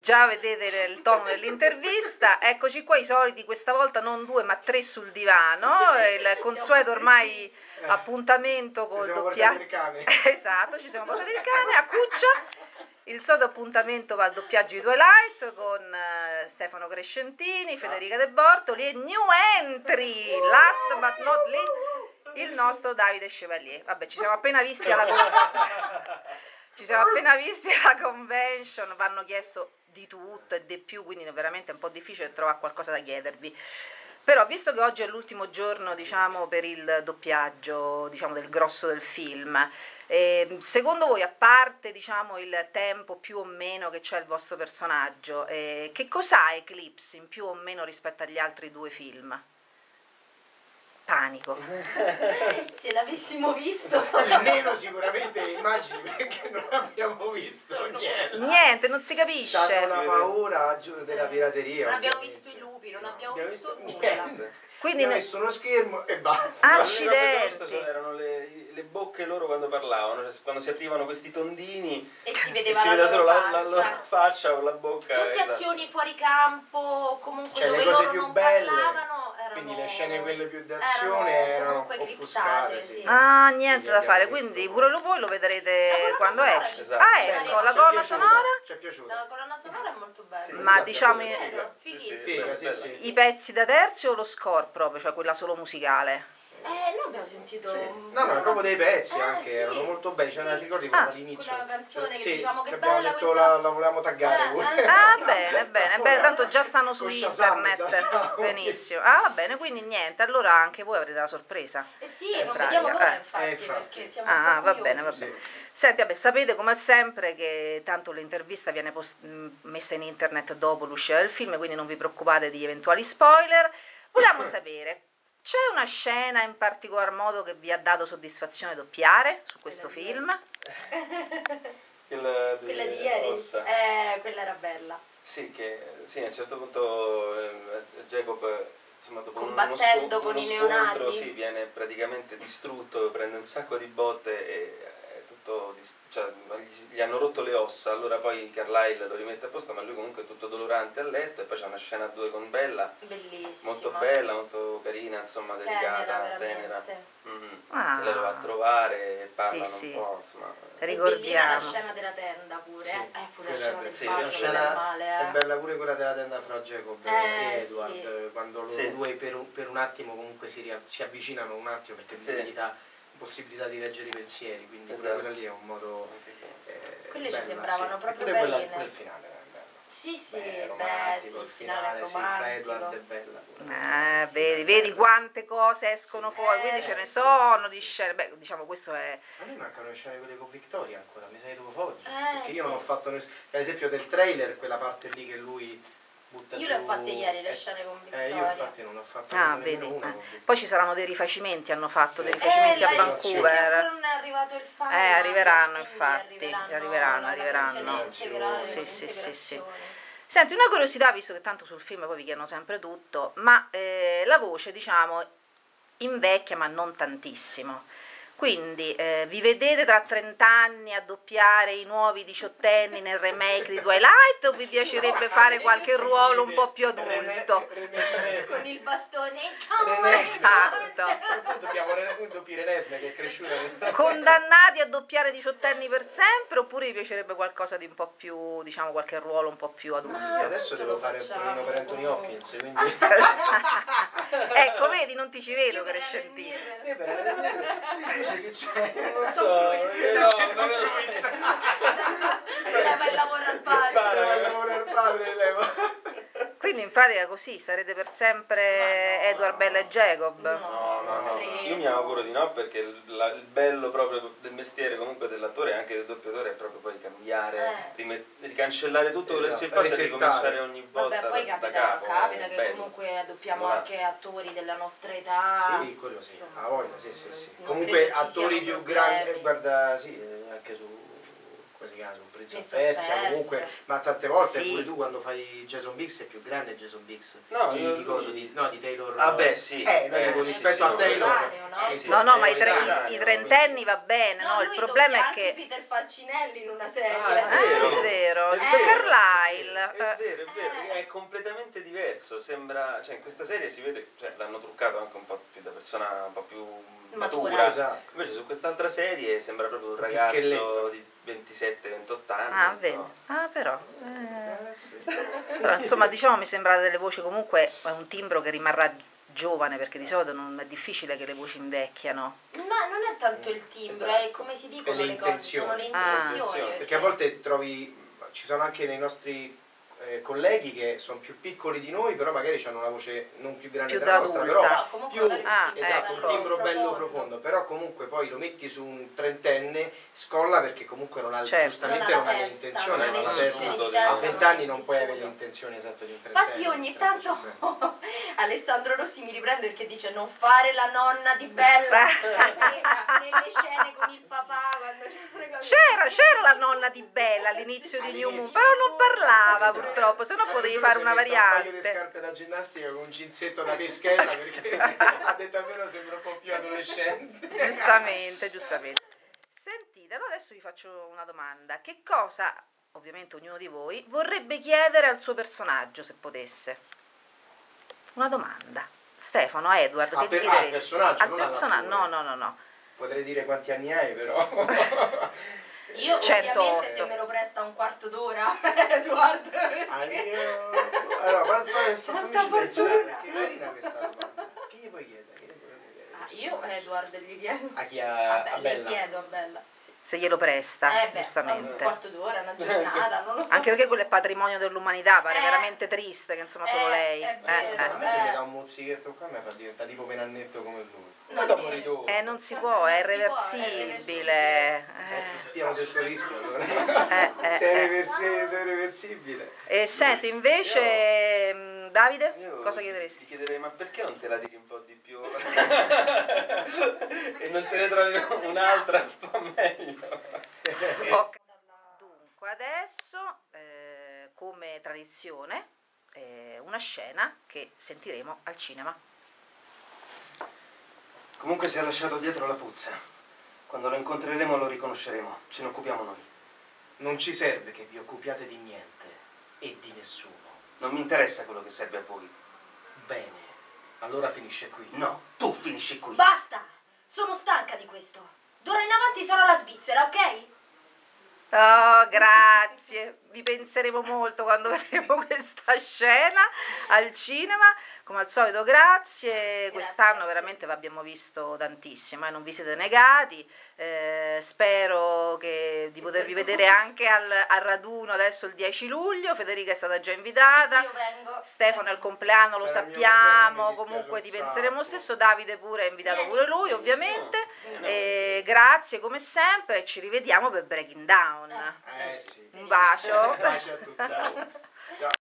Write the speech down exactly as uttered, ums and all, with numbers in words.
Già vedete il tono dell'intervista, eccoci qua i soliti, questa volta non due ma tre sul divano, il consueto ormai Eh, appuntamento col doppiaggio. Esatto, ci siamo portati il cane a cuccia. Il solito appuntamento va al doppiaggio di Twilight con uh, Stefano Crescentini, Federica De Bortoli e new entry, last but not least, il nostro Davide Chevalier. Vabbè, ci siamo appena visti alla ci siamo appena visti alla convention, vanno chiesto di tutto e di più, quindi è veramente un po' difficile trovare qualcosa da chiedervi. Però visto che oggi è l'ultimo giorno, diciamo, per il doppiaggio, diciamo, del grosso del film, eh, secondo voi, a parte, diciamo, il tempo più o meno che c'è il vostro personaggio, eh, che cos'ha Eclipse in più o meno rispetto agli altri due film? Panico. Se l'avessimo visto. Almeno sicuramente le immagini, perché non abbiamo visto niente. Niente, non si capisce. C'hanno una paura della pirateria. Non abbiamo visto i lupi, non abbiamo, abbiamo visto, visto nulla. Quindi abbiamo ne... messo uno schermo e basta. Accidenti. Erano le, le bocche loro quando parlavano, cioè, quando si aprivano questi tondini e si vedeva, e si la, vedeva solo faccia. La, la loro faccia o la bocca. Tutte esatto. Azioni fuori campo, comunque cioè, dove le cose loro più non belle, parlavano erano, quindi le scene quelle più d'azione erano, erano offuscate. Sì. Ah, niente da fare, quindi pure lo voi lo vedrete quando esce. Esatto. Ah, ecco, la colonna sonora? Ci è piaciuta. La colonna sonora è molto bella. Sì, ma diciamo fighissima. Sì, sì, sì. I pezzi da terzi o lo score proprio, cioè quella solo musicale? Eh, noi abbiamo sentito... Sì. No, no, proprio dei pezzi eh, anche, sì. erano molto belli, cioè, sì. ti ricordi ah, all'inizio? Quella canzone che sì, diciamo che, che bella abbiamo detto questa... la, la volevamo taggare eh, eh, ah bene bene bene, tanto già stanno su Shazam, internet, benissimo. Ah va bene, quindi niente, allora anche voi avrete la sorpresa. Eh sì, eh, lo vediamo ora eh. infatti, eh, infatti. perché siamo ah un po' va bene va curiosi. bene. Senti, vabbè, sapete come sempre che tanto l'intervista viene messa in internet dopo l'uscita del film, quindi non vi preoccupate di eventuali spoiler. Vogliamo sapere, c'è una scena in particolar modo che vi ha dato soddisfazione doppiare su questo Quella film? Quella di, quella di ieri? Rossa. Eh, quella era bella. Sì, che sì, a un certo punto eh, Jacob, insomma, dopo combattendo uno, con uno i scontro, neonati, sì, viene praticamente distrutto, prende un sacco di botte e è tutto, cioè, gli, gli hanno rotto le ossa, allora poi Carlyle lo rimette a posto, ma lui comunque è tutto dolorante a letto e poi c'è una scena a due con Bella, bellissima, molto bella, molto carina, insomma, delicata, tenera, tenera. Mm-hmm. Ah. Lei lo va a trovare e parlano sì, sì. un po', insomma. Ricordiamo la scena della tenda pure, sì, eh, pure la quella scena è del sì, bacio, la quella scena è male, eh. è bella pure quella della tenda fra Jacob Eh, e Edward, sì. quando loro Sì. due per un, per un attimo comunque si, ria- si avvicinano un attimo, perché Sì. gli dà possibilità di leggere i pensieri, quindi pure Esatto. quella lì è un modo eh, Quelle ci bella, sembravano sì. proprio pure quella, carine. pure il finale era bello. Sì, sì, Beh, beh, romantico, sì, il il finale finale, sì, fra romantico. Edward e Bella pure. Eh, Sì, vedi, sì, vedi sì. quante cose escono Sì. fuori, Eh, quindi ce ne sì, sono sì, di sì. scene. Beh, diciamo, questo è. A me mancano le scene quelle con Victoria ancora, mi sa che dopo oggi. Eh, perché io sì. non ho fatto ness- per esempio del trailer, quella parte lì che lui butta Io giù. le ho fatte ieri le eh, scene con Eh, Vittoria. io infatti non ho fatto Ah, nemmeno vedi. una eh. con Victoria. Poi ci saranno dei rifacimenti, hanno fatto dei Sì. rifacimenti eh, a lei- Vancouver. ancora non è arrivato il file. Eh, arriveranno, quindi infatti, arriveranno, arriveranno, la arriveranno. versione integrale, Sì, con sì, sì, sì. integrazioni. Senti, una curiosità, visto che tanto sul film poi vi chiedono sempre tutto, ma eh, la voce, diciamo, invecchia, ma non tantissimo. Quindi eh, vi vedete tra trenta anni a doppiare i nuovi diciottenni nel remake di Twilight o vi piacerebbe fare qualche ruolo un po' più adulto? Con il bastone. Esatto. Dobbiamo doppiare Resme che è cresciuta. Condannati a doppiare diciottenni per sempre oppure vi piacerebbe qualcosa di un po' più, diciamo, qualche ruolo un po' più adulto? Ma- Adesso devo fare il provino per Anthony Hopkins, quindi. Ecco, vedi, non ti ci vedo Crescentini. Eh, per invece che c'è? Non lo so, io no, ma Lei va il lavoro al padre. Deve lavorare al padre, levo. Quindi in pratica così starete per sempre Ma no, Edward, Bella e Jacob? No, no, no, io mi auguro di no, perché il, la- il bello proprio del mestiere, comunque dell'attore e anche del doppiatore, è proprio poi cambiare, Eh. rimet- ricancellare tutto quello che si è Esatto, fatto e risettare. ricominciare ogni volta Vabbè, poi da, da capita, capo. capita è che bello. comunque doppiamo Stimolante. anche attori della nostra età. Sì, quello sì, Insomma, a voglia, sì, sì, sì. non Comunque credo ci attori siano più problemi. grandi, guarda, sì, eh, anche su quasi caso, un Prince of Prince of Persia, Persia. comunque, ma tante volte Sì. pure tu quando fai Jason Biggs è più grande Jason Biggs No, di, io- di, coso, di, no, di Taylor. Ah beh, sì. Eh, no, Eh, dico, sì, rispetto sì, a sì. Taylor. Contemporaneo, no? eh, sì, No, no, ma i, tre- contemporaneo, i- i trentenni va bene, no? Il lui problema doppia è che... anche Peter Falcinelli in una serie. Ah, è Ah, vero. è vero, È il vero. Carlyle. È vero, è vero, Eh. è completamente diverso, sembra, cioè in questa serie si vede, cioè l'hanno truccato anche un po' più da persona un po' più Matura. matura, Esatto. invece su quest'altra serie sembra proprio un Un ragazzo pischelletto. di ventisette ventotto anni. Ah, non vedi. so. Ah, però... eh. Eh, sì. Però insomma diciamo mi sembra delle voci comunque è un timbro che rimarrà giovane perché di solito non è difficile che le voci invecchiano. Ma non è tanto il timbro, Esatto. è come si dicono E le le cose, sono le intenzioni. Ah. intenzioni. Perché a volte trovi, ci sono anche nei nostri eh, colleghi che sono più piccoli di noi, però magari hanno una voce non più grande Più della da nostra, adulta. però No, comunque più, magari un Ah, timbro esatto, ecco. un timbro bello profondo, però comunque poi lo metti su un trentenne, scolla perché comunque non ha, Certo. giustamente Non ha non ha la le testa, intenzioni, non ha non le ha intenzioni adesso- di testa, a non vent'anni hai non puoi avere vissuto. le intenzioni esatte di un trentenne. Infatti io ogni un trenta tanto cinquenne. Alessandro Rossi mi riprende perché dice non fare la nonna di Bella nelle scene con il papà quando c'erano le cose. C'era, c'era la nonna di Bella all'inizio di New Moon, però non parlava Esatto. purtroppo, se no L'altro potevi giorno fare si è una messa un paio di variante. scarpe da ginnastica con un cinzetto da peschella perché ha detto almeno sembra un po' più adolescente. Giustamente, giustamente. Sentite, allora adesso vi faccio una domanda. Che cosa, ovviamente ognuno di voi, vorrebbe chiedere al suo personaggio se potesse? Una domanda. Stefano, Edward, Ah, che per- gli ah, chiederesti? al personaggio, Al non persona- all'attore. No, no, no, no. Potrei dire quanti anni hai, però. Io centootto. ovviamente se me lo presta un quarto d'ora Edoardo Ah, io... Allora, guarda, guarda, C'è fammici sta pensare, fortuna. che carina questa domanda. Che gli puoi chiedere? Che gli puoi chiedere? Ah, io Edward gli chiedo A chi ha... Vabbè, a le Bella? chiedo a Bella sì. Se glielo presta, Eh beh, un giustamente. quarto d'ora, una giornata, non lo so. Anche perché quello è patrimonio dell'umanità, pare Eh. veramente triste che insomma solo Eh, lei. è Eh, vero. eh. A me se mi Eh. dà un mozzichetto qua mi fa diventare tipo Penannetto come lui. No, Ma dopo niente. ritorno. Eh, non si può, è Non si può, è irreversibile. Eh, spiamo se sto rischio allora. Eh, eh, Se è, eh. reversi- se è reversibile. E senti, invece, mh, Davide, Io cosa Ti chiederesti? chiederei, ma perché non te la tiri un po' di più? E non te ne trovi un'altra un po' meglio? Ok. Dunque, adesso, eh, come tradizione, eh, una scena che sentiremo al cinema. Comunque si è lasciato dietro la puzza. Quando lo incontreremo lo riconosceremo. Ce ne occupiamo noi. Non ci serve che vi occupiate di niente e di nessuno. Non mi interessa quello che serve a voi. Bene, allora finisce qui. No, tu finisci qui. Basta! Sono stanca di questo. D'ora in avanti sarò la Svizzera, ok? Oh, grazie, vi penseremo molto quando vedremo questa scena al cinema. Come al solito, grazie. Quest'anno veramente vi abbiamo visto tantissimo, eh, non vi siete negati. Eh, spero che, di potervi vedere anche al, al raduno adesso il dieci luglio. Federica è stata già invitata. Sì, sì, io vengo. Stefano è il compleanno, lo Sarà il mio sappiamo, compleanno, mi comunque ti dispiace un penseremo lo sacco. stesso. Davide pure è invitato Vieni. pure lui, ovviamente. E grazie come sempre e ci rivediamo per Breaking Down. Eh, Eh sì. Un bacio. Baci a tutti. Ciao. Ciao.